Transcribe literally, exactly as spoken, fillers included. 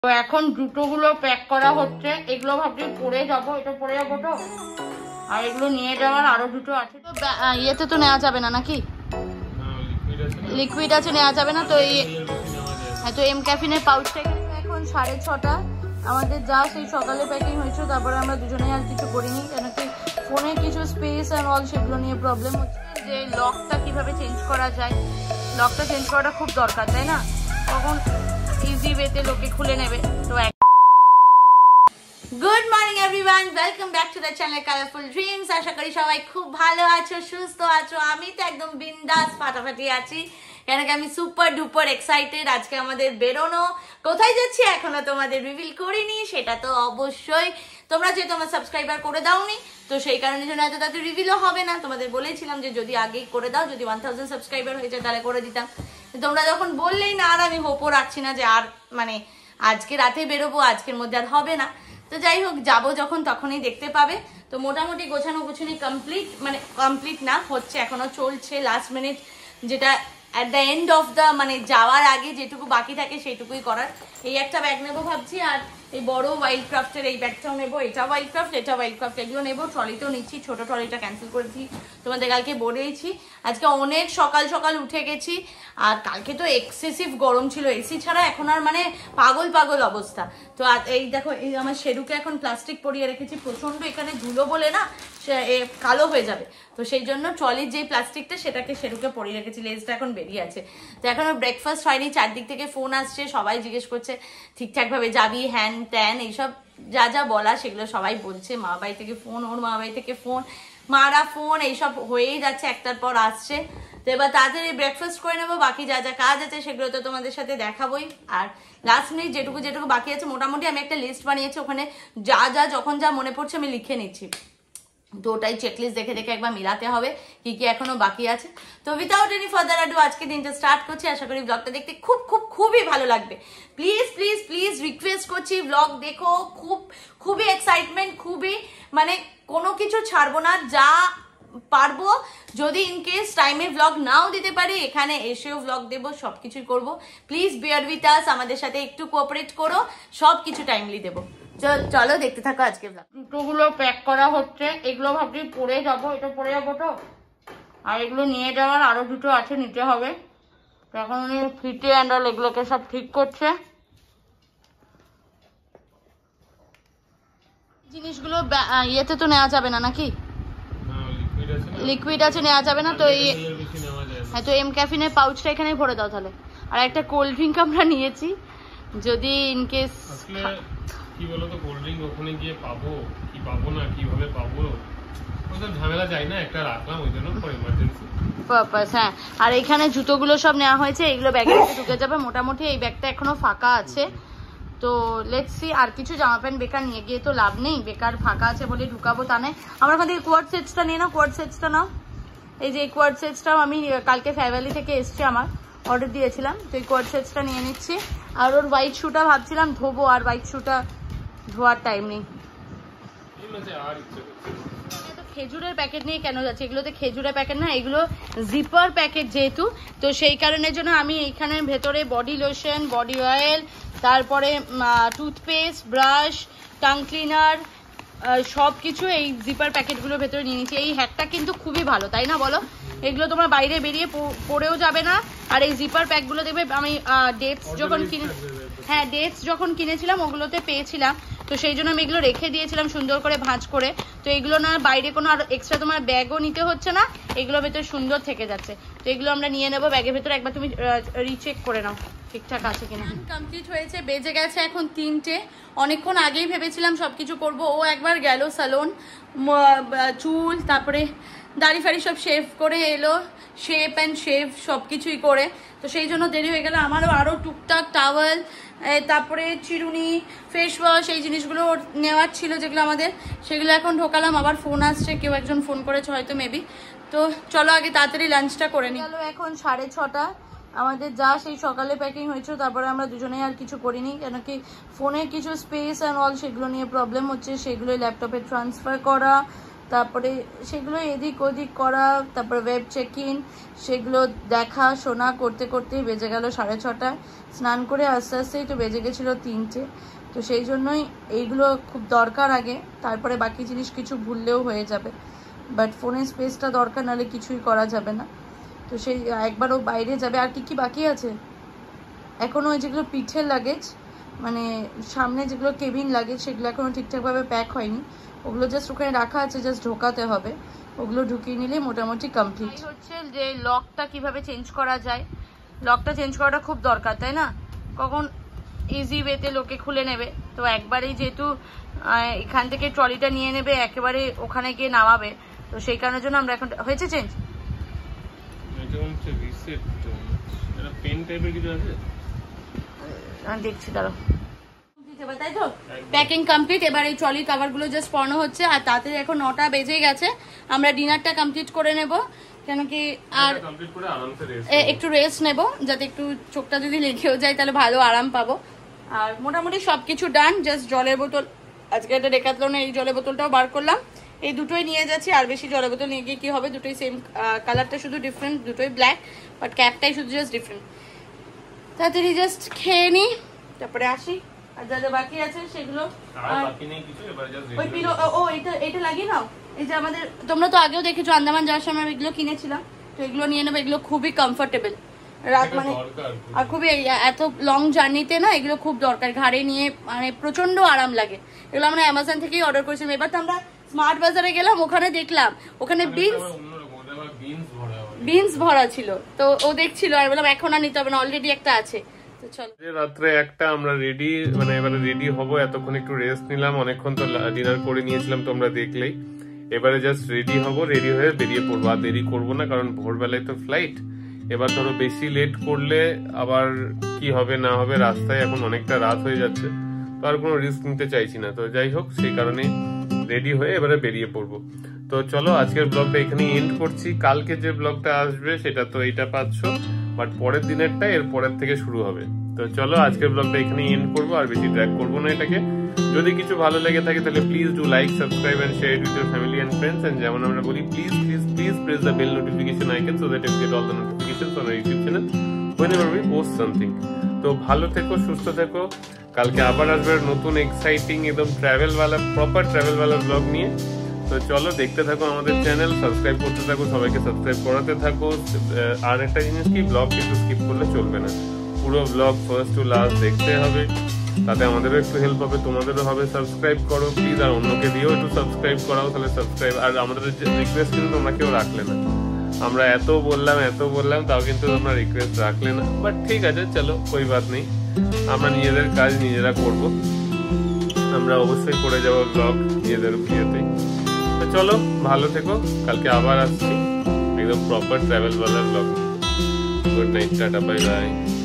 তো এখন জুতোগুলো প্যাক করা হচ্ছে। এগুলো ভাবছি পরে যাবো, এটা পরে যাবো তো, আর এগুলো নিয়ে যাওয়ার আরো দুটো আছে। তো ইয়েতে তো নেওয়া যাবে না নাকি? লিকুইড আছে, নেওয়া যাবে না তো। এই হ্যাঁ, তো এম ক্যাফিনের পাউচটা এখন সাড়ে ছটা আমাদের যা সেই সকালে প্যাকিং হয়েছে, তারপরে আমরা দুজনেই আর কিছু করিনি, কেন কি ফোনে কিছু স্পেস অ্যান্ড অল সেগুলো নিয়ে প্রবলেম হচ্ছে। যে লকটা কিভাবে চেঞ্জ করা যায়, লকটা চেঞ্জ করাটা খুব দরকার, তাই না? তখন ইজি ওয়েতে লোকে খুলে নেবে। তো good morning everyone, welcome back to the channel Colourful Dreams. আশা করি সবাই খুব ভালো আছো, সুস্থ আছো। আমি তো একদম বিন্দাস ফাটাফাটি আছি, কেন কি আমি সুপার ডুপার এক্সাইটেড। আজকে আমাদের বেরোনো, কোথায় যাচ্ছি এখনো তোমাদের রিভিল করিনি, সেটা তো অবশ্যই তোমরা যেহেতু আমার সাবস্ক্রাইবার করে দাওনি, তো সেই কারণে জন্য এত তাদের রিভিলও হবে না। তোমাদের বলেছিলাম যে যদি আগেই করে দাও, যদি ওয়ান থাউজেন্ড সাবস্ক্রাইবার হয়ে যায় তাহলে করে দিতাম। তোমরা যখন বললেই না, আর আমি হোপও রাখছি না যে আর মানে আজকে রাতে বেরোবো, আজকের মধ্যে আর হবে না। তো যাই হোক, যাবো যখন তখনই দেখতে পাবে। তো মোটামুটি গোছানো গোছানি কমপ্লিট, মানে কমপ্লিট না হচ্ছে, এখনো চলছে। লাস্ট মিনিট যেটা at the end of the মানে যাওয়ার আগে যেটুকু বাকি থাকে সেইটুকুই করার। এই একটা ব্যাগ নেবো ভাবছি, আর এই বড় ওয়াইল্ড ক্রাফটের এই ব্যাগটাও নেবো। এটা ওয়াইল্ড ক্রাফট, এটা ওয়াইল্ড ক্রাফট, এগুলো নেবো। ট্রলিতেও নিচ্ছি, ছোট ট্রলিটা ক্যান্সেল করেছি, তোমাদের কালকে বলেইছি। আজকে অনেক সকাল সকাল উঠে গেছি, আর কালকে তো এক্সেসিভ গরম ছিল, এসি ছাড়া এখন আর মানে পাগল পাগল অবস্থা। তো এই দেখো, এই আমার শেরুকে এখন প্লাস্টিক পরিয়ে রেখেছি, প্রচন্ড এখানে ধুলো বলে না সে কালো হয়ে যাবে, তো সেই জন্য ট্রলির যেই প্লাস্টিকটা সেটাকে শেরুকে পরিয়ে রেখেছি। লেজটা এখন বেরিয়ে আছে। তো এখনো ব্রেকফাস্ট হয়নি, চারদিক থেকে ফোন আসছে, সবাই জিজ্ঞেস করছে ঠিকঠাকভাবে যাবি, হ্যান ত্যান এইসব যা যা বলা সেগুলো সবাই বলছে। মা বাড়ি থেকে ফোন, ওর মা বাড়ি থেকে ফোন, মারা ফোন, এইসব হয়েই যাচ্ছে, একটার পর আসছে। তো এবার তাড়াতাড়ি ব্রেকফাস্ট করে নেবো, বাকি যা যা কাজ আছে সেগুলো তো তোমাদের সাথে দেখাবোই। আর লাস্ট মিনিট যেটুকু যেটুকু বাকি আছে, মোটামুটি আমি একটা লিস্ট বানিয়েছি, ওখানে যা যা যখন যা মনে পড়ছে আমি লিখে নিচ্ছি। তো ওটাই চেকলিস্ট দেখে দেখে একবার মিলাতে হবে কি কি এখনো বাকি আছে। তো উইদাউট এনি ফার্দার আডু আজকে দিনটা স্টার্ট করছি। আশা করি ব্লগটা দেখতে খুব খুব খুবই ভালো লাগবে। প্লিজ প্লিজ প্লিজ রিকোয়েস্ট করছি, ব্লগ দেখো। খুব খুবই এক্সাইটমেন্ট, খুবই মানে কোনো কিছু ছাড়বো না, যা পারবো। যদি ইনকেস টাইমে ব্লগ নাও দিতে পারি, এখানে এসেও ব্লগ দেবো, সব কিছুই করবো। প্লিজ বিয়ার উইথ আস, আমাদের সাথে একটু কোঅপারেট করো, সব কিছু টাইমলি দেবো। চলো দেখতে থাকো আজকে ব্লগ। জুতোগুলো প্যাক করা হচ্ছে, এগুলো ভাবছি পরে যাবো, এটা পরে যাবো তো, আর এগুলো নিয়ে যাওয়ার আরো দুটো আছে, নিতে হবে। তো এখন উনি ফিতে অ্যান্ডাল এগুলোকে সব ঠিক করছে। জিনিসগুলো ইয়েতে তো নেওয়া যাবে না নাকি? লিকুইড আছে, নেওয়া যাবে না তো। এই হ্যাঁ, তো এম ক্যাফিনের পাউচটা এখানে ভরে দাও তাহলে। আর একটা কোল্ড ড্রিঙ্ক আমরা নিয়েছি, যদি ইনকেস কি বলো তো, কোল্ড ড্রিঙ্ক ওখানে গিয়ে পাবো কি পাবো না, কিভাবে পাবো, ওটা ঝামেলা যায় না, একটা রাখলাম ওই জন্য ফর ইমার্জেন্সি পারপাস। হ্যাঁ, আর এখানে জুতোগুলো সব নেওয়া হয়েছে, এগুলো ব্যাগে ঢুকে যাবে। মোটামুটি এই ব্যাগটা এখনো ফাঁকা আছে, তো লেটস সি। আর কিছু জামা প্যান্ট বেকার নিয়ে গিয়ে তো লাভ নেই, বেকার ফাঁকা আছে বলে ঢুকাবো তা নেই। আমার ওখান থেকে কোয়ার্ড সেটসটা নিয়ে নাও, কোয়ার্ড সেটসটা নাও। এই যে এই কোয়ার্ড সেটসটাও আমি কালকে ফেয়ারভ্যালি থেকে এসছে, আমার অর্ডার দিয়েছিলাম, তো এই কোয়ার্ড সেটসটা নিয়ে নিচ্ছি। আর ওর হোয়াইট শুটা ভাবছিলাম ধোবো, আর হোয়াইট শুটা ধোয়ার টাইম নেই। খেজুরের প্যাকেট নিয়ে কেন যাচ্ছে? এগুলোতে খেজুরের প্যাকেট না, এগুলো জিপার প্যাকেট যেহেতু, তো সেই কারণের জন্য আমি এইখানের ভেতরে বডি লোশন, বডি অয়েল, তারপরে টুথপেস্ট, ব্রাশ, টাং ক্লিনার, সব কিছু এই জিপার প্যাকেটগুলোর ভেতরে নিয়ে নিচ্ছি। এই হ্যাকটা কিন্তু খুবই ভালো, তাই না বলো? এগুলো তোমার বাইরে বেরিয়ে পড়েও যাবে না। আর এই জিপার প্যাকগুলো দেখবে, আমি ডেটস যখন কিনে হ্যাঁ ডেটস যখন কিনেছিলাম ওগুলোতে পেয়েছিলাম, তো সেই জন্য আমি এগুলো রেখে দিয়েছিলাম সুন্দর করে ভাঁজ করে। তো এগুলো না বাইরে কোনো আর এক্সট্রা তোমার ব্যাগও নিতে হচ্ছে না, এগুলোর ভেতরে সুন্দর থেকে যাচ্ছে। তো এগুলো আমরা নিয়ে নেবো ব্যাগের ভেতরে, একবার তুমি রিচেক করে নাও ঠিকঠাক আছে কিনা। কমপ্লিট হয়েছে, বেজে গেছে এখন তিনটে। অনেকক্ষণ আগেই ভেবেছিলাম সবকিছু করব। ও একবার গেল স্যালন, চুল তারপরে দাড়ি ফাড়ি সব শেভ করে এলো, শেপ অ্যান্ড শেভ সব কিছুই করে, তো সেই জন্য দেরি হয়ে গেল। আমারও আরও টুকটাক টাওয়েল, তারপরে চিরুনি, ফেস ওয়াশ, এই জিনিসগুলো নেওয়ার ছিল যেগুলো আমাদের, সেগুলো এখন ঢোকালাম। আবার ফোন আসছে, কেউ একজন ফোন করেছে হয়তো মেবি। তো চলো আগে তাড়াতাড়ি লাঞ্চটা করে নিই। চলো এখন সাড়ে ছটা আমাদের যা সেই সকালে প্যাকিং হয়েছে, তারপরে আমরা দুজনেই আর কিছু করিনি, কেন কি ফোনে কিছু স্পেস অ্যান্ড অল সেগুলো নিয়ে প্রবলেম হচ্ছে, সেগুলোই ল্যাপটপে ট্রান্সফার করা, তারপরে সেগুলো এদিক ওদিক করা, তারপরে ওয়েব চেক ইন, সেগুলো দেখা শোনা করতে করতেই বেজে গেল সাড়ে ছটা। স্নান করে আস্তে আস্তেই তো বেজে গেছিলো তিনটে। তো সেই জন্যই এইগুলো খুব দরকার আগে, তারপরে বাকি জিনিস কিছু ভুললেও হয়ে যাবে। বাট ফোনের স্পেসটা দরকার, নাহলে কিছুই করা যাবে না। তো সেই একবারও বাইরে যাবে। আর কি কি বাকি আছে এখনও, ওই যেগুলো পিঠের লাগেজ, মানে সামনে যেগুলো কেবিন লাগেজ, সেগুলো এখনও ঠিকঠাকভাবে প্যাক হয়নি। ওগুলো জাস্ট ওখানে রাখা আছে, জাস্ট ঢোকাতে হবে। ওগুলো ঢুকিয়ে নিলে মোটামুটি কমপ্লিট। হচ্ছে যে লকটা কিভাবে চেঞ্জ করা যায়, লকটা চেঞ্জ করাটা খুব দরকার, তাই না? কখন ইজি ওয়েতে লোকে খুলে নেবে, তো একবারেই যেহেতু এখান থেকে ট্রলিটা নিয়ে নেবে, একেবারে ওখানে গিয়ে নামাবে, তো সেই কারণের জন্য আমরা এখন হয়েছে চেঞ্জ। আমি দেখছি দাঁড়াও, তাই তো প্যাকিং কমপ্লিট। এবার এই ট্রলি কাভার গুলো জাস্ট পরানো হচ্ছে। আর তাতে এখন নটা বেজে গেছে, আমরা ডিনারটা কমপ্লিট করে নেব, কেন কি আর একটু রেস্ট নেব, যাতে একটু চোখটা যদি লেগেও যায় তাহলে ভালো আরাম পাবো। আর মোটামুটি সবকিছু ডান, জাস্ট জলের বোতল আজকে এটা ডেকাথলনে এই জলের বোতলটাও বার করলাম, এই দুটোই নিয়ে যাচ্ছি। আর বেশি জলের বোতল নিয়ে গিয়ে কি হবে, দুটোই সেম কালারটা শুধু ডিফারেন্ট, দুটোই ব্ল্যাক, বাট ক্যাপটাই শুধু জাস্ট ডিফারেন্ট। তাড়াতাড়ি জাস্ট খেয়ে নিই, তারপরে আসি। আর যা যা বাকি আছে সেগুলো, ওই পিলো ও এটা এটা লাগিয়ে নাও। এই যে আমাদের, তোমরা তো আগেও দেখেছো আন্দামান যাওয়ার সময় এগুলো কিনেছিলাম, তো এগুলো নিয়ে নেবো। এগুলো খুবই কমফোর্টেবল রাত, মানে আর খুবই এত লং জার্নিতে না এগুলো খুব দরকার, ঘাড়ে নিয়ে মানে প্রচন্ড আরাম লাগে। এগুলো আমরা অ্যামাজন থেকেই অর্ডার করেছিলাম। এবার তো আমরা স্মার্ট বাজারে গেলাম, ওখানে দেখলাম ওখানে বিনস বিনস ভরা ছিল, তো ও দেখছিল আর বললাম এখন আর নিতে হবে না, অলরেডি একটা আছে। রাত্রে একটা আমরা রেডি, মানে এবারে রেডি হবো। এতক্ষণ একটু রেস্ট নিলাম, অনেকক্ষণ তো ডিনার করে নিয়েছিলাম তোমরা দেখলেই। এবারে জাস্ট রেডি হবো, রেডি হয়ে বেরিয়ে পড়বো। আর দেরি করবো না, কারণ ভোরবেলায় তো ফ্লাইট। এবার ধরো বেশি লেট করলে আবার কি হবে না হবে, রাস্তায় এখন অনেকটা রাত হয়ে যাচ্ছে, তো আর কোনো রিস্ক নিতে চাইছি না। তো যাই হোক, সেই কারণে রেডি হয়ে এবারে বেরিয়ে পড়বো। তো চলো আজকের ব্লগটা এখানে এন্ড করছি। কালকে যে ব্লগটা আসবে সেটা তো এইটা পাচ্ছ, বাট পরের দিনেরটা এর পরের থেকে শুরু হবে। তো চলো আজকের ব্লগটা এখানে এন্ড করবো, আর বেশি ড্র্যাগ করবো না এটাকে। যদি কিছু ভালো লেগে থাকে তাহলে please do like, subscribe and share with your family and friends. And যেমন আমরা বলি, please please please press the bell notification icon so that you get all the notifications on our YouTube channel whenever we post something. তো ভালো থেকো, সুস্থ থেকো। কালকে আবার আসবে নতুন এক্সাইটিং একদম ট্রাভেল ওয়ালা, প্রপার ট্রাভেল ওয়ালা ব্লগ নিয়ে। তো চলো দেখতে থাকো আমাদের চ্যানেল, সাবস্ক্রাইব করতে থাকো, সবাইকে সাবস্ক্রাইব করাতে থাকো। আর একটা জিনিস কি, ব্লগ কিন্তু স্কিপ করলে চলবে না, পুরো ব্লগ ফার্স্ট টু লাস্ট দেখতে হবে, তাতে আমাদেরও একটু হেল্প হবে, তোমাদেরও হবে। সাবস্ক্রাইব করো প্লিজ, আর অন্যকে দিয়েও একটু সাবস্ক্রাইব করাও, তাহলে সাবস্ক্রাইব। আর আমাদের রিকোয়েস্ট কিন্তু তোমরা কেউ রাখলে না, আমরা এত বললাম এত বললাম তাও কিন্তু তোমরা রিকোয়েস্ট রাখলে না। বাট ঠিক আছে, চলো কোই বাত নেই, আমরা নিজেদের কাজ নিজেরা করব, আমরা অবশ্যই করে যাবো ব্লগ নিজেদের ভিডিওতেই। তো চলো ভালো থেকো, কালকে আবার আসছি একদম প্রপার ট্রাভেল ওয়ালা vlog. Good night, tata, bye by.